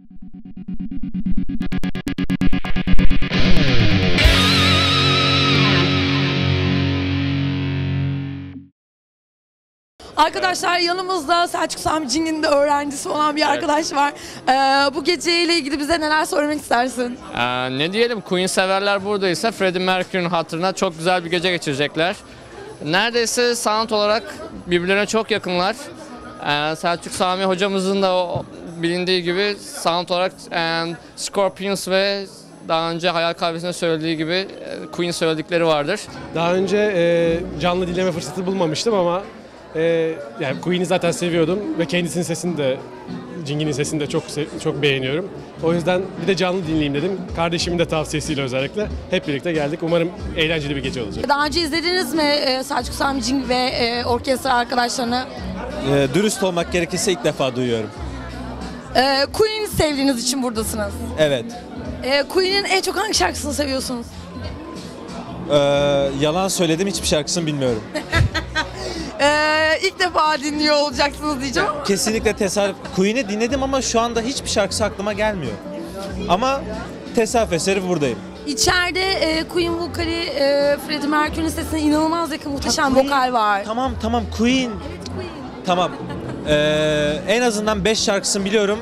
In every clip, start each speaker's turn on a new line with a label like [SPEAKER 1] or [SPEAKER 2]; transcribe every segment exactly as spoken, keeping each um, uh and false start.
[SPEAKER 1] Arkadaşlar yanımızda Selçuk Sami Cing'in de öğrencisi olan bir arkadaş var. Ee, bu geceyle ilgili bize neler söylemek istersin?
[SPEAKER 2] Ee, ne diyelim, Queen severler buradaysa Freddie Mercury'nin hatırına çok güzel bir gece geçirecekler. Neredeyse sound olarak birbirlerine çok yakınlar. Ee, Selçuk Sami hocamızın da o, bilindiği gibi sound olarak e, Scorpions ve daha önce Hayal Kahvesi'nde söylediği gibi e, Queen söyledikleri vardır.
[SPEAKER 3] Daha önce e, canlı dinleme fırsatı bulmamıştım ama e, yani Queen'i zaten seviyordum ve kendisinin sesini de, Cing'in sesini de çok çok beğeniyorum. O yüzden bir de canlı dinleyeyim dedim. Kardeşimin de tavsiyesiyle özellikle hep birlikte geldik. Umarım eğlenceli bir gece olacak.
[SPEAKER 1] Daha önce izlediniz mi e, Selçuk Sami Cing ve e, orkestra arkadaşlarını?
[SPEAKER 4] E, dürüst olmak gerekirse ilk defa duyuyorum.
[SPEAKER 1] E, Queen'i sevdiğiniz için buradasınız.
[SPEAKER 4] Evet.
[SPEAKER 1] E, Queen'in en çok hangi şarkısını seviyorsunuz?
[SPEAKER 4] E, yalan söyledim, hiçbir şarkısını bilmiyorum.
[SPEAKER 1] Ee, ilk defa dinliyor olacaksınız diyeceğim.
[SPEAKER 4] Kesinlikle tesadüf. Queen'i dinledim ama şu anda hiçbir şarkısı aklıma gelmiyor. Ama tesadüf eseri buradayım.
[SPEAKER 1] İçeride e, Queen vokali, e, Freddie Mercury'nin sesine inanılmaz yakın muhteşem
[SPEAKER 4] Queen,
[SPEAKER 1] vokal var.
[SPEAKER 4] Tamam tamam Queen.
[SPEAKER 1] Evet, Queen.
[SPEAKER 4] Tamam. Ee, en azından beş şarkısını biliyorum.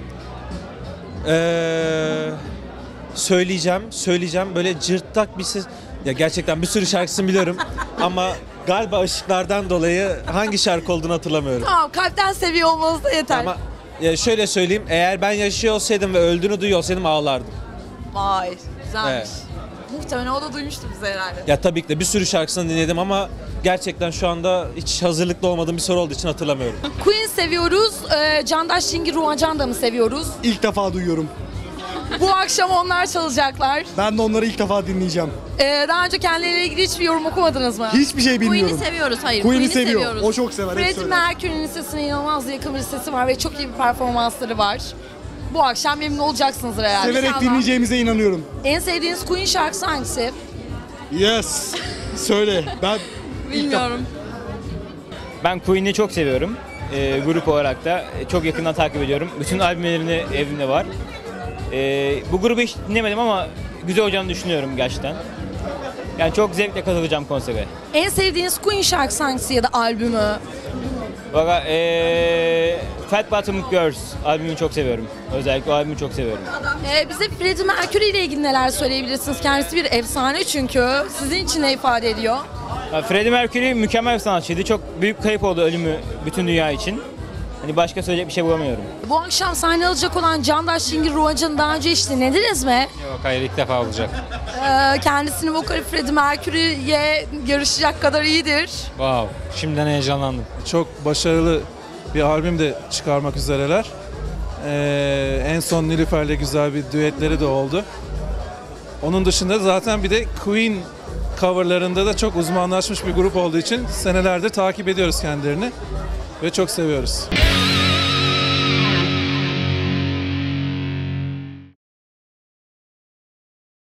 [SPEAKER 4] Ee, söyleyeceğim, söyleyeceğim. Böyle cırtlak bir ses. Ya gerçekten bir sürü şarkısını biliyorum ama galiba ışıklardan dolayı hangi şarkı olduğunu hatırlamıyorum.
[SPEAKER 1] Tamam, kalpten seviyor olmanız da yeter.
[SPEAKER 4] Ama ya şöyle söyleyeyim, eğer ben yaşıyor olsaydım ve öldüğünü duyuyor olsaydım ağlardım.
[SPEAKER 1] Vay, güzelmiş.
[SPEAKER 4] Evet.
[SPEAKER 1] Muhtemelen o da duymuştu bize herhalde.
[SPEAKER 4] Ya tabii ki de bir sürü şarkısını dinledim ama gerçekten şu anda hiç hazırlıklı olmadığım bir soru olduğu için hatırlamıyorum.
[SPEAKER 1] Queen seviyoruz, e, Candaş Cing'i, Ruhan Can da mı seviyoruz?
[SPEAKER 5] İlk defa duyuyorum.
[SPEAKER 1] Bu akşam onlar çalacaklar.
[SPEAKER 5] Ben de onları ilk defa dinleyeceğim.
[SPEAKER 1] E, daha önce kendileriyle ilgili hiçbir yorum okumadınız mı?
[SPEAKER 5] Hiçbir şey bilmiyorum.
[SPEAKER 6] Queen'i seviyoruz, hayır.
[SPEAKER 5] Queen'i
[SPEAKER 6] Queen'i
[SPEAKER 5] seviyor.
[SPEAKER 6] seviyoruz.
[SPEAKER 5] O çok sever. hep
[SPEAKER 1] Freddie
[SPEAKER 5] söyler.
[SPEAKER 1] Mercury'nin sesine inanılmaz yakın bir sesi var ve çok iyi bir performansları var. Bu akşam memnun olacaksınızdır herhalde.
[SPEAKER 5] Severek
[SPEAKER 1] İnşallah.
[SPEAKER 5] dinleyeceğimize inanıyorum.
[SPEAKER 1] En sevdiğiniz Queen şarkısı hangisi?
[SPEAKER 5] Yes. Söyle. Ben
[SPEAKER 1] Bilmiyorum.
[SPEAKER 7] Ben Queen'i çok seviyorum. E, grup olarak da çok yakından takip ediyorum. Bütün albümlerini evimde var. E, bu grubu hiç dinlemedim ama güzel olacağını düşünüyorum gerçekten. Yani çok zevkle katılacağım konsere.
[SPEAKER 1] En sevdiğiniz Queen şarkısı hangisi ya da albümü?
[SPEAKER 7] Valla e, Fat Bottom Girls albümünü çok seviyorum. Özellikle o albümü çok seviyorum.
[SPEAKER 1] Ee, bize Freddie Mercury ile ilgili neler söyleyebilirsiniz? Kendisi bir efsane çünkü. Sizin için ne ifade ediyor?
[SPEAKER 7] Ya, Freddie Mercury mükemmel bir sanatçıydı. Çok büyük kayıp oldu ölümü bütün dünya için. Hani başka söyleyecek bir şey bulamıyorum.
[SPEAKER 1] Bu akşam sahne alacak olan Candaş Cing'i, Ruhan Can'ı daha önce hiç dinlediniz mi?
[SPEAKER 2] Yok, hayır, ilk defa olacak.
[SPEAKER 1] Ee, kendisinin vokali Freddie Mercury'ye yarışacak kadar iyidir.
[SPEAKER 2] Wow, şimdiden heyecanlandım.
[SPEAKER 8] Çok başarılı bir albüm de çıkarmak üzereler. Ee, en son Nilüfer'le güzel bir düetleri de oldu. Onun dışında zaten bir de Queen coverlarında da çok uzmanlaşmış bir grup olduğu için senelerdir takip ediyoruz kendilerini ve çok seviyoruz.